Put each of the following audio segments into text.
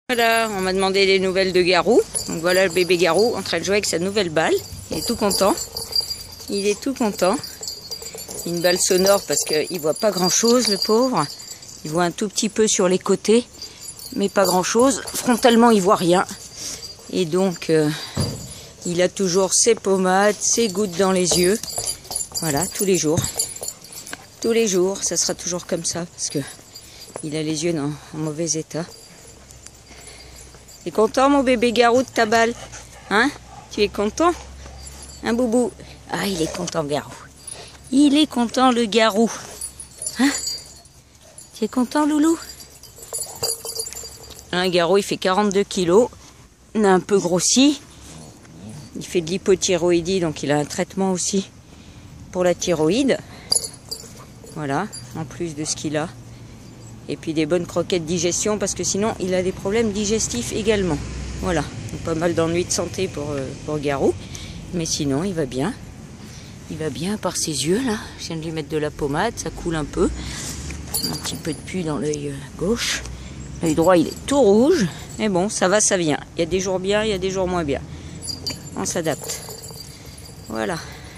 Voilà, on m'a demandé des nouvelles de Garou. Donc voilà le bébé Garou en train de jouer avec sa nouvelle balle. Il est tout content. Il est tout content. Une balle sonore parce qu'il voit pas grand chose, le pauvre. Il voit un tout petit peu sur les côtés, mais pas grand chose. Frontalement, il voit rien. Et donc, il a toujours ses pommades, ses gouttes dans les yeux. Voilà, tous les jours. Tous les jours, ça sera toujours comme ça parce que il a les yeux en mauvais état. T'es content, mon bébé Garou, de ta balle? Hein? Tu es content? Un boubou. Ah, il est content, Garou. Il est content, le Garou. Hein? Tu es content, loulou? Un Garou, il fait 42 kilos. Il a un peu grossi. Il fait de l'hypothyroïdie, donc il a un traitement aussi pour la thyroïde. Voilà, en plus de ce qu'il a. Et puis des bonnes croquettes digestion, parce que sinon il a des problèmes digestifs également. Voilà, donc pas mal d'ennuis de santé pour Garou. Mais sinon il va bien. Il va bien par ses yeux là. Je viens de lui mettre de la pommade, ça coule un peu. Un petit peu de pus dans l'œil gauche. L'œil droit il est tout rouge. Mais bon, ça va, ça vient. Il y a des jours bien, il y a des jours moins bien. On s'adapte. Voilà.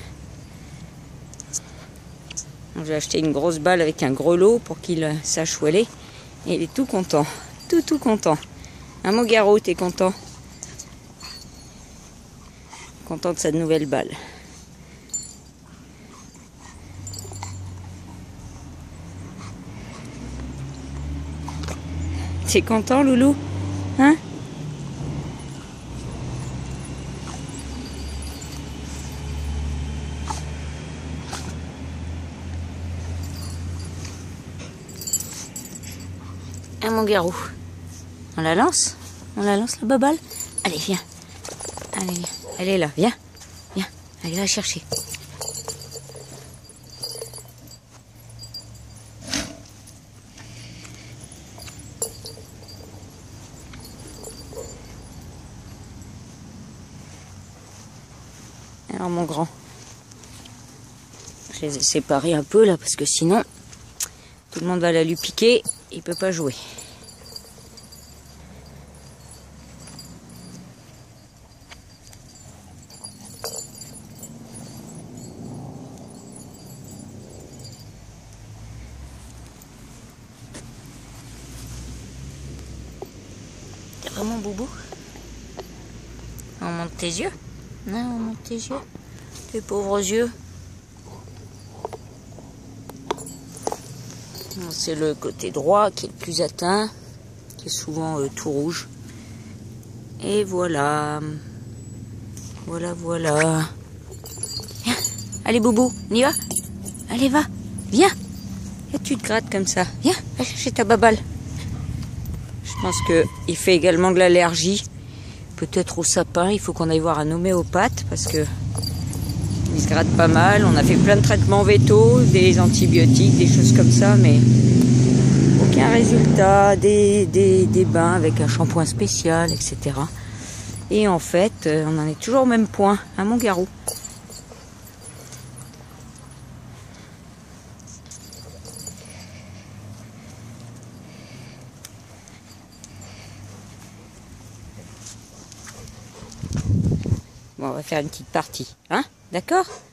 J'ai acheté une grosse balle avec un gros lot pour qu'il sache où elle est. Et il est tout content. Tout content. Hein, mon Garou, t'es content? Content de sa nouvelle balle. T'es content, loulou? Hein? Hein, mon Garou? On la lance? On la lance, la balle? Allez, viens. Allez, viens. Elle est là, viens. Viens, allez, va la chercher. Alors, mon grand, je les ai séparés un peu là, parce que sinon, tout le monde va la lui piquer, il peut pas jouer. T'as vraiment boubou? On monte tes yeux? Non, on monte tes yeux. Tes pauvres yeux. C'est le côté droit qui est le plus atteint, qui est souvent tout rouge. Et voilà. Voilà. Viens. Allez, boubou, on y va? Allez, va. Viens. Et tu te grattes comme ça. Viens, va chercher ta baballe. Je pense qu'il fait également de l'allergie. Peut-être au sapin. Il faut qu'on aille voir un homéopathe parce que il se gratte pas mal. On a fait plein de traitements vétos, des antibiotiques, des choses comme ça, mais aucun résultat. Des bains avec un shampoing spécial, etc. Et en fait, on en est toujours au même point, hein, mon Garou? Bon, on va faire une petite partie, hein? D'accord?